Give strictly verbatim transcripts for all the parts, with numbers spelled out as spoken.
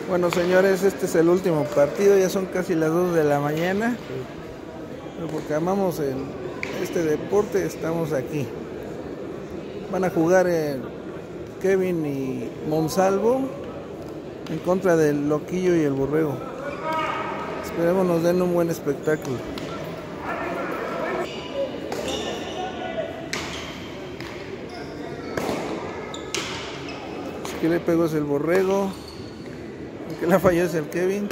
Bueno, señores, este es el último partido, ya son casi las dos de la mañana, pero porque amamos el, este deporte estamos aquí. Van a jugar el Kevin y Monsalvo en contra del Loquillo y el Borrego. Esperemos nos den un buen espectáculo. El que le pegó es el Borrego, el que la falló es el Kevin.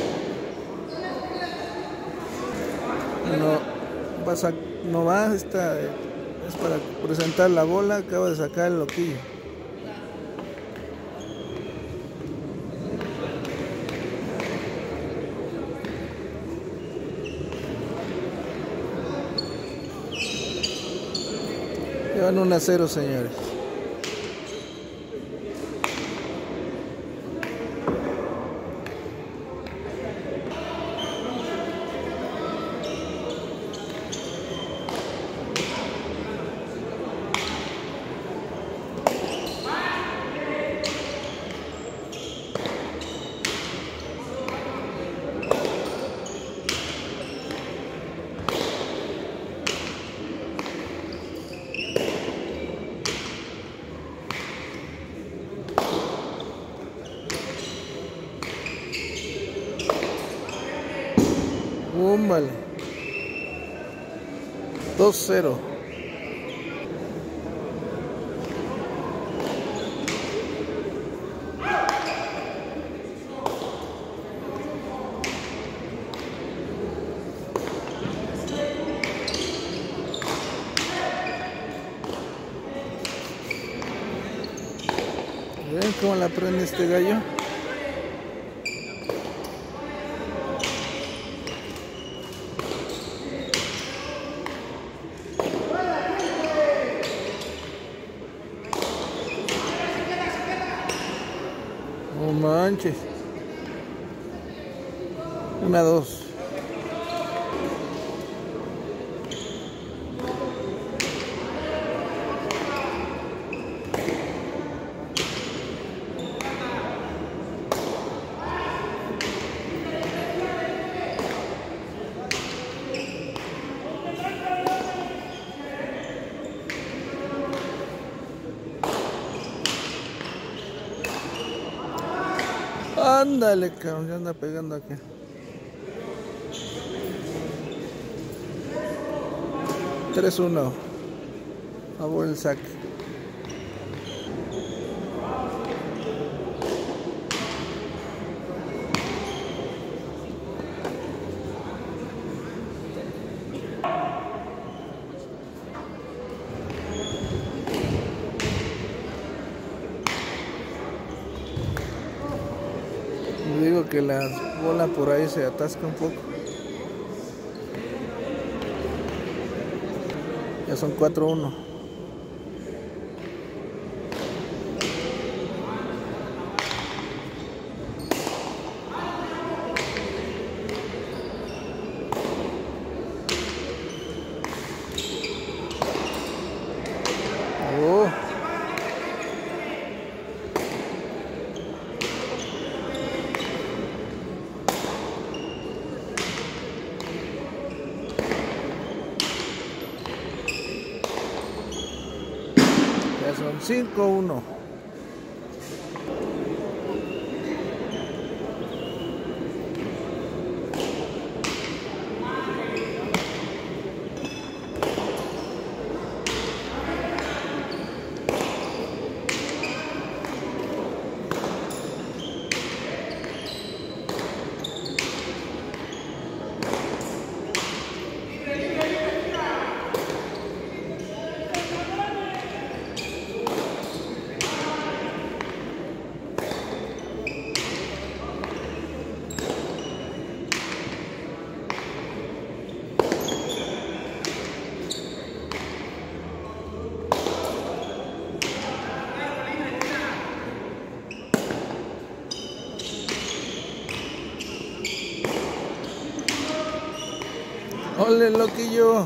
No, pasa, no va, esta es para presentar la bola, acaba de sacar el Loquillo. Llevan uno a cero, señores. Um, vale. dos cero. ¿Ven cómo la prende este gallo? No manches. Una, dos. Ándale, cabrón, ya anda pegando aquí. tres uno. Favor el saque. Digo que la bola por ahí se atasca un poco. Ya son cuatro uno. Oh. Ya son cinco uno. ¡Ole, Loquillo!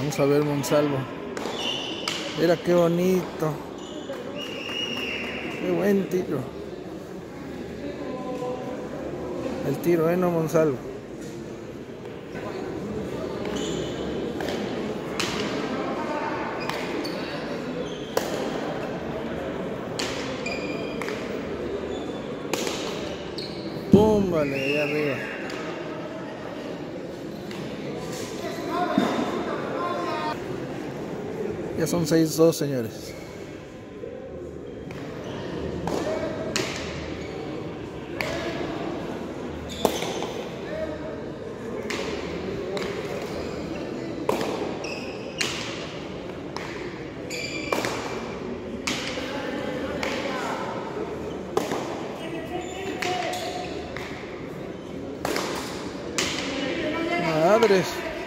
Vamos a ver Monsalvo. Mira qué bonito. Qué buen tiro. El tiro, ¿eh? No, Monsalvo. Pum, vale, allá arriba. Ya son seis dos, señores. Madres.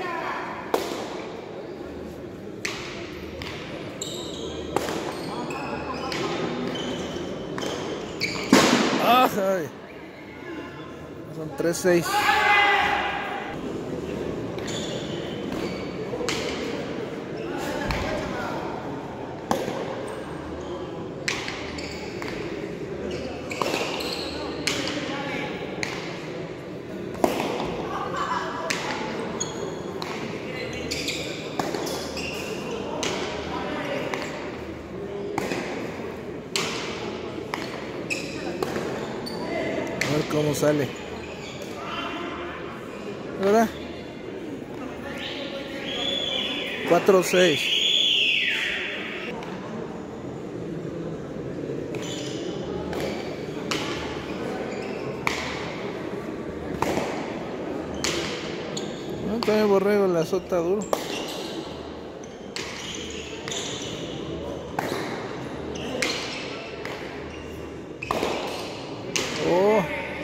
Ay. Son tres seis. A ver cómo sale. ¿Verdad? cuatro seis. No, también Borrego la azota duro. Oh.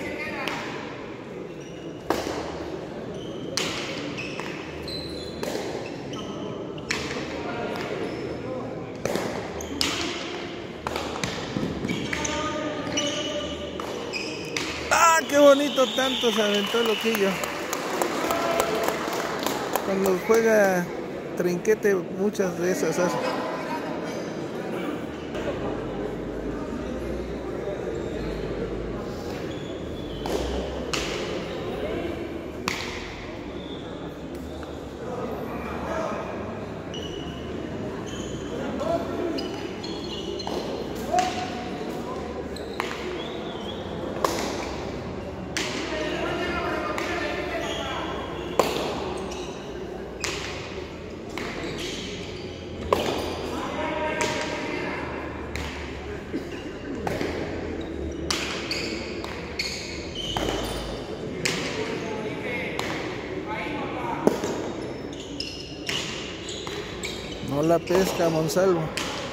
¡Ah, qué bonito! Tanto se aventó el loquillo. Cuando juega trinquete, muchas de esas hace. No la pesca Monsalvo.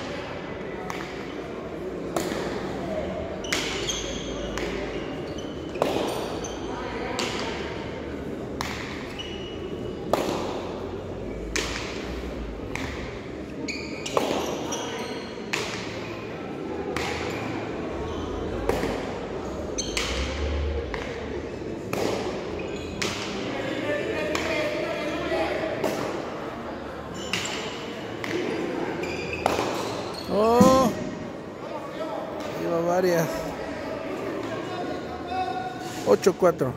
Oh, lleva varias. ocho cuatro.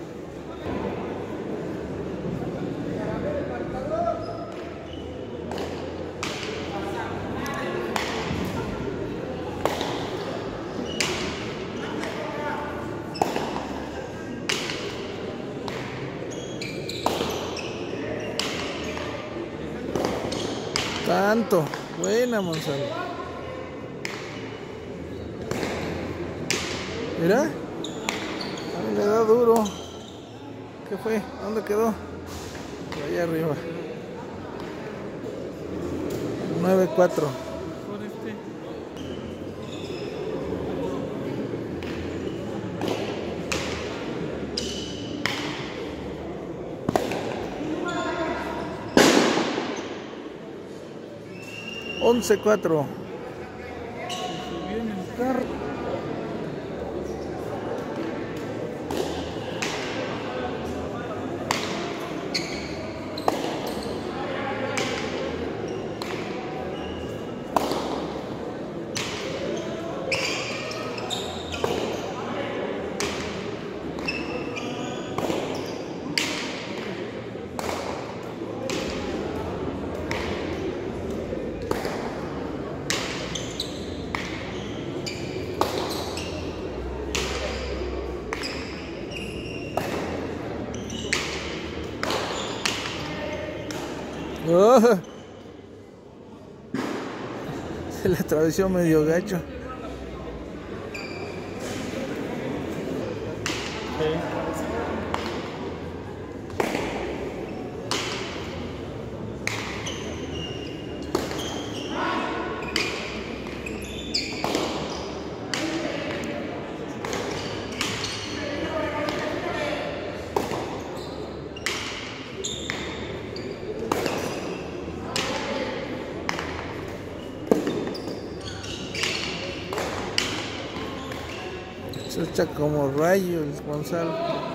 Tanto. Buena, Monsalvo. Mira. Ahí le da duro. ¿Qué fue? ¿Dónde quedó? Ahí arriba. nueve cuatro. once cuatro. Oh, se le atravesó medio gacho. Sí. Se echa como rayo el Gonzalo.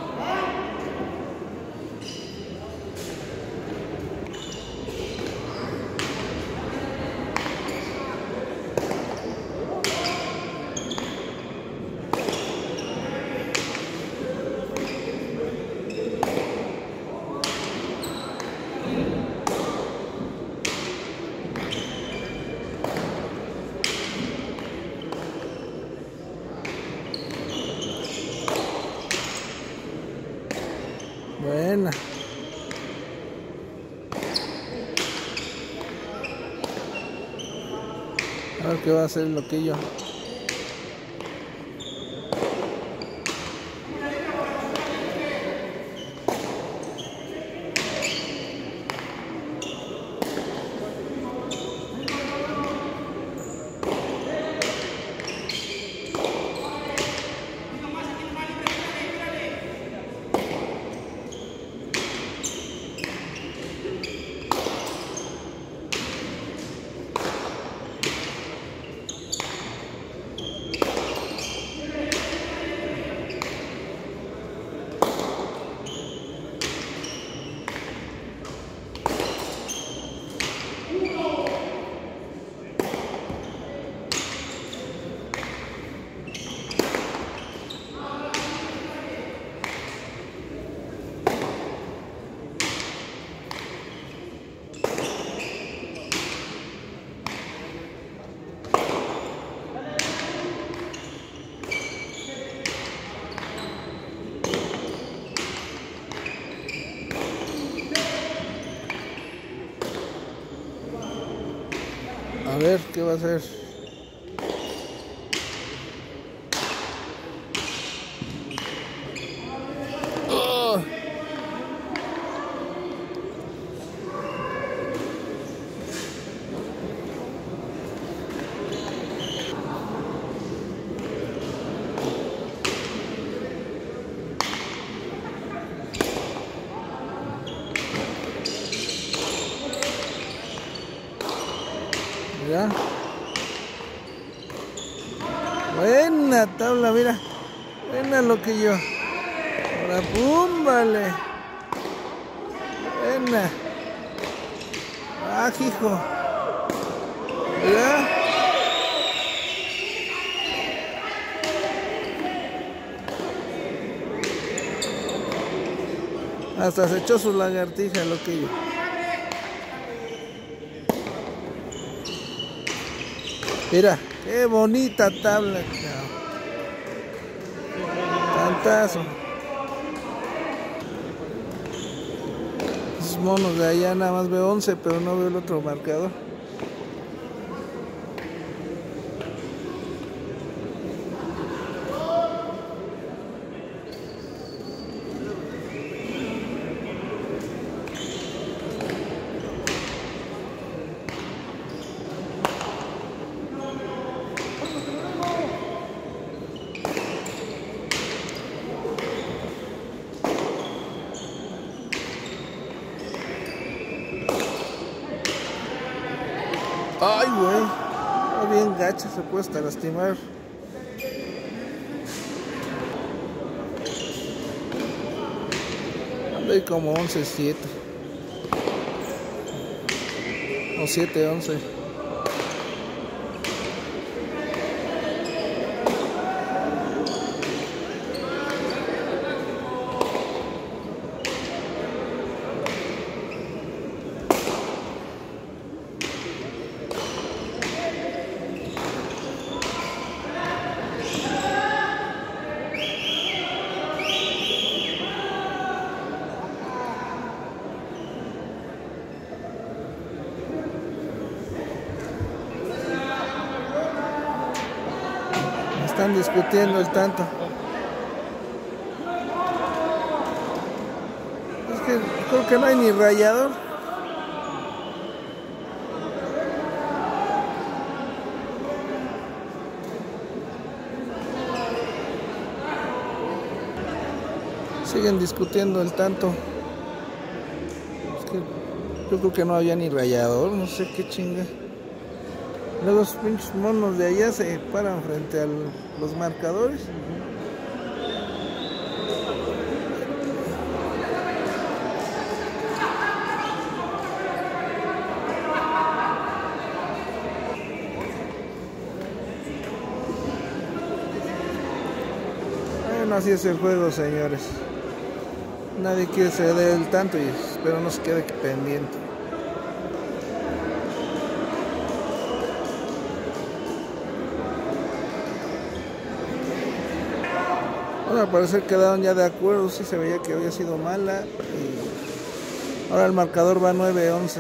Buena. A ver qué va a hacer el loquillo. A ver qué va a hacer. Oh. Ya. Buena tabla, mira. Buena loquillo. Ahora, pum, vale. Buena. Ah, hijo. Ya. Hasta se echó su lagartija, loquillo. Mira, qué bonita tabla. Tantazo. Esos monos de allá nada más veo once, pero no veo el otro marcador. Ay, güey. Está bien gacha, se puede hasta lastimar. Anda ahí como once siete. O siete once. Están discutiendo el tanto. Es que creo que no hay ni rayador. Siguen discutiendo el tanto. Es que yo creo que no había ni rayador, no sé qué chinga. Luego los pinches monos de allá se paran frente a los marcadores. Bueno, así es el juego, señores. Nadie quiere ceder el tanto y espero no se quede pendiente. Bueno, al parecer quedaron ya de acuerdo, sí se veía que había sido mala. Y ahora el marcador va nueve once.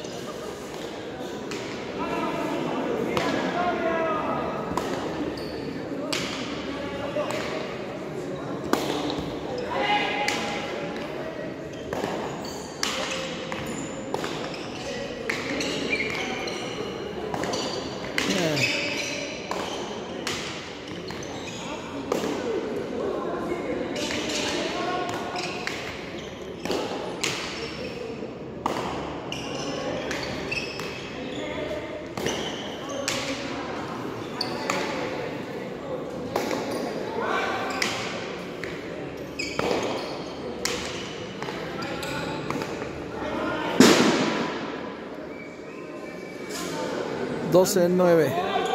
doce nueve.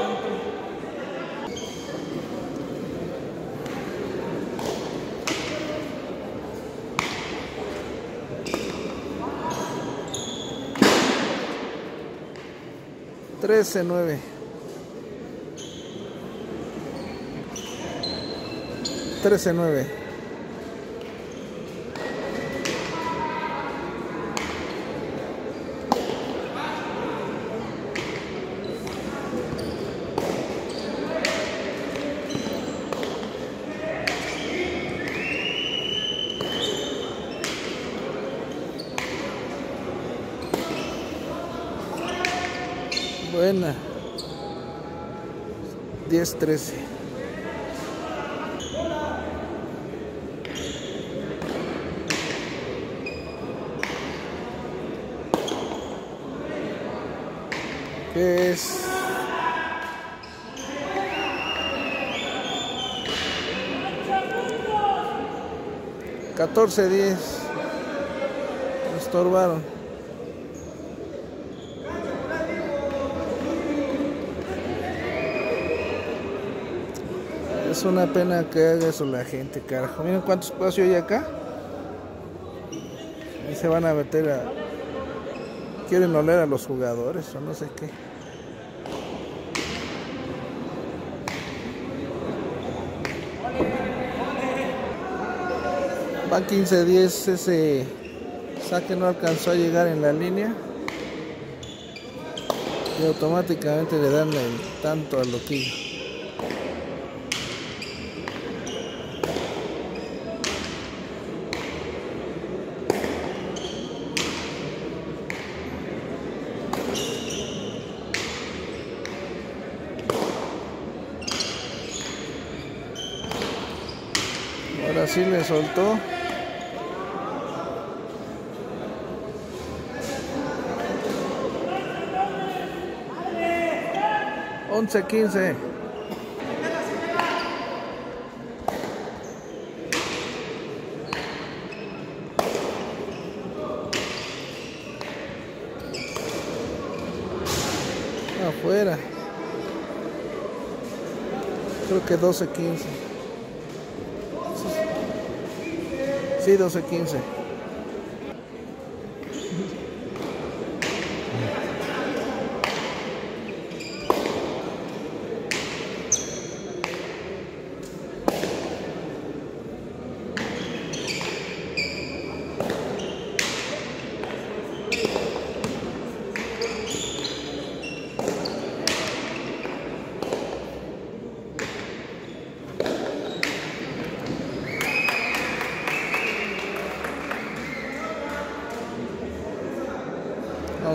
trece nueve. trece nueve. Buena. diez trece. ¿Qué es? catorce diez. Me estorbaron. Es una pena que haga eso la gente, carajo. Miren cuánto espacio hay acá. Ahí se van a meter a... Quieren oler a los jugadores o no sé qué. Van quince diez. Ese saque no alcanzó a llegar en la línea. Y automáticamente le dan el tanto al loquillo. Ahora sí le soltó. once quince. Afuera. Creo que doce quince. Sí, doce quince.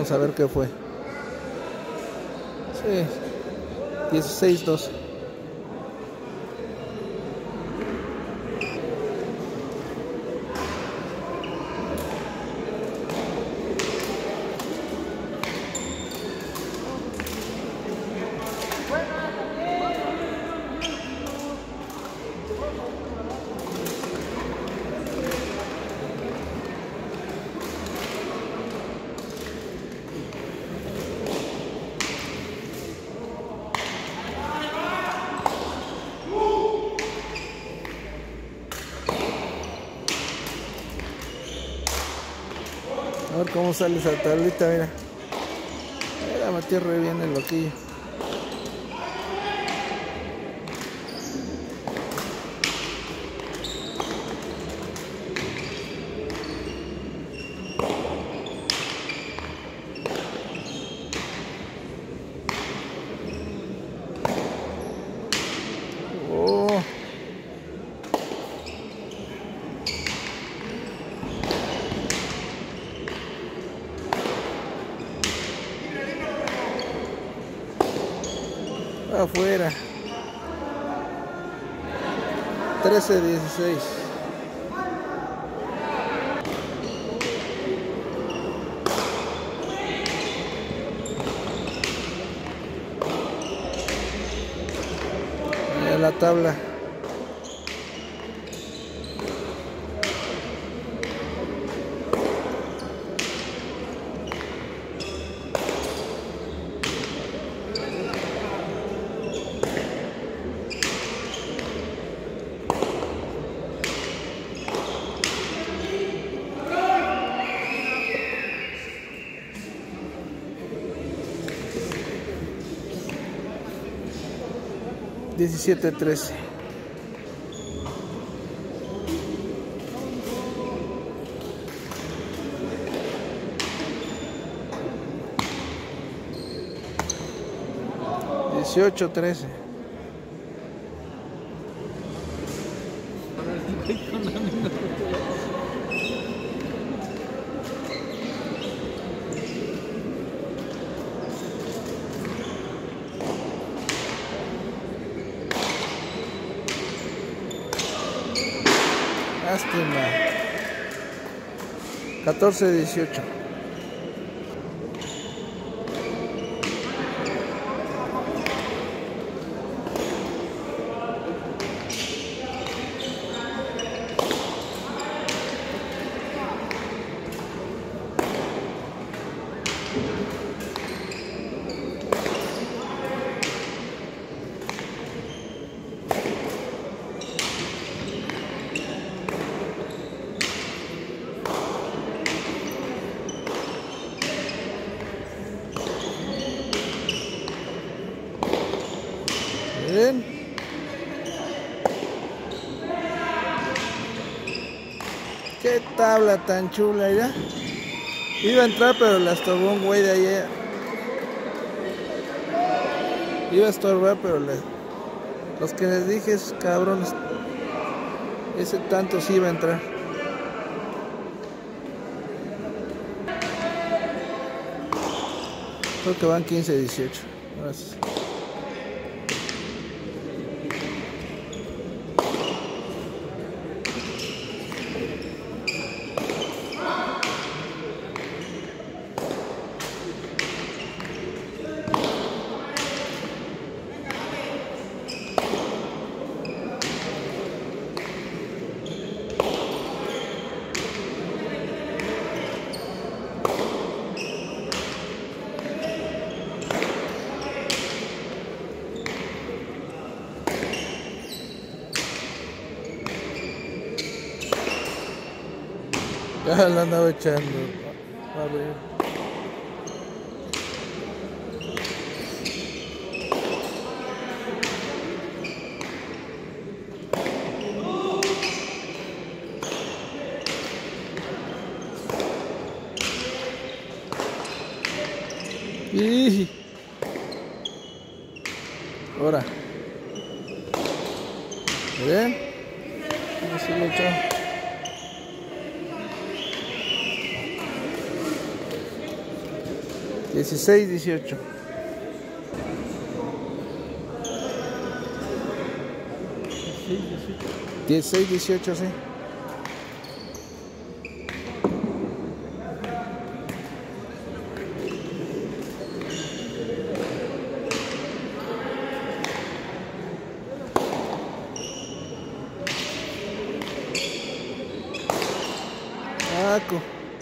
Vamos a ver qué fue. Sí, dieciséis doce. A ver cómo sale esa tablita, mira. Mira, metí re bien el loquillo. Oh. Afuera. trece dieciséis. Mira la tabla. diecisiete trece. dieciocho trece. Lástima. catorce dieciocho. Miren. Qué tabla tan chula, ya. Iba a entrar, pero la estorbó un güey de allá. Iba a estorbar, pero le... los que les dije, esos cabrones, ese tanto sí iba a entrar. Creo que van quince dieciocho. Gracias. Ya la andaba echando. A ver. Y ahora. ¿Ven? Así lo echó. dieciséis dieciocho. dieciséis dieciocho, sí. Aco.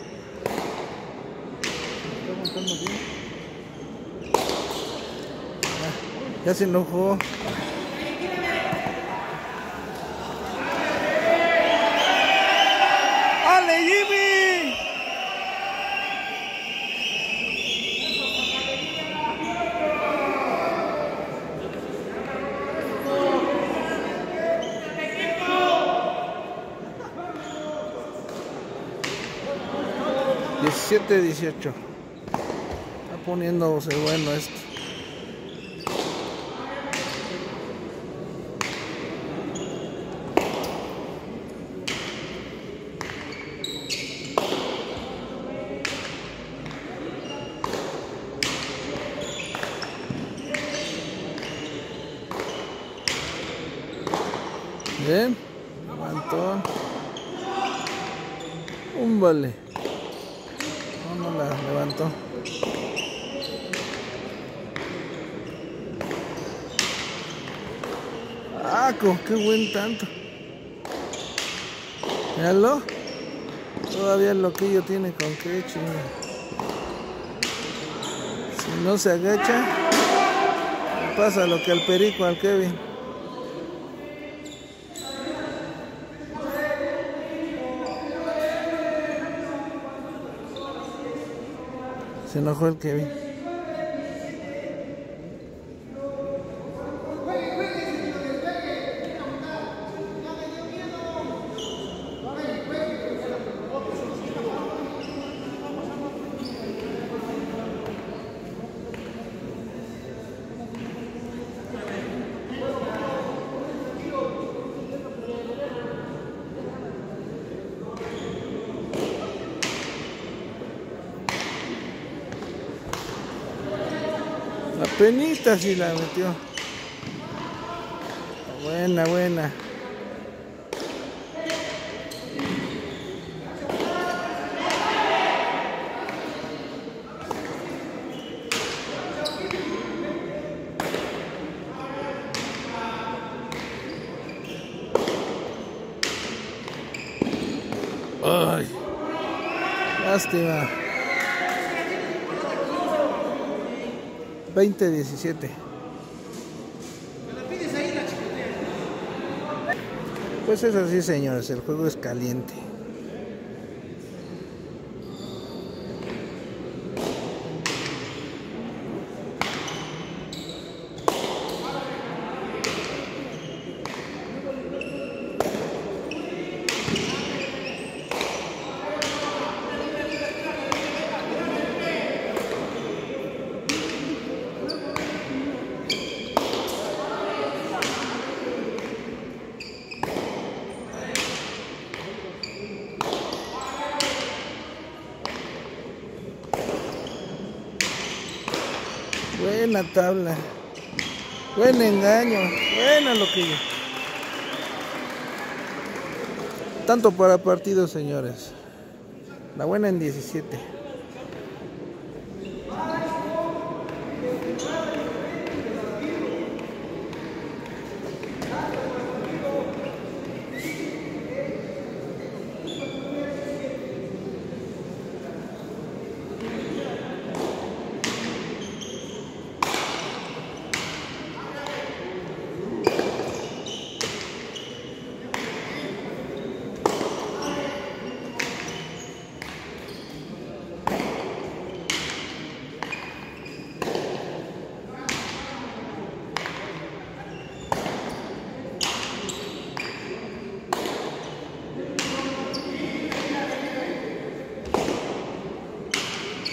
Ah, ya se enojó. ¡Ale, Jimmy! diecisiete dieciocho. Está poniéndose bueno esto. Bien, levantó. Un vale. No, no la levantó. Ah, qué buen tanto. Míralo. Todavía el loquillo tiene con qué chinga. Si no se agacha, pasa lo que al perico, al Kevin. Se enojó el Kevin. La penita sí la metió. Buena, buena. Ay, lástima. veinte diecisiete. Pues es así, señores, el juego es caliente. Buena tabla, buen engaño, buena loquillo. Tanto para partidos, señores. La buena en diecisiete.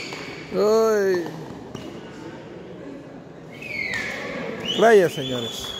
Ay. Raya, señores.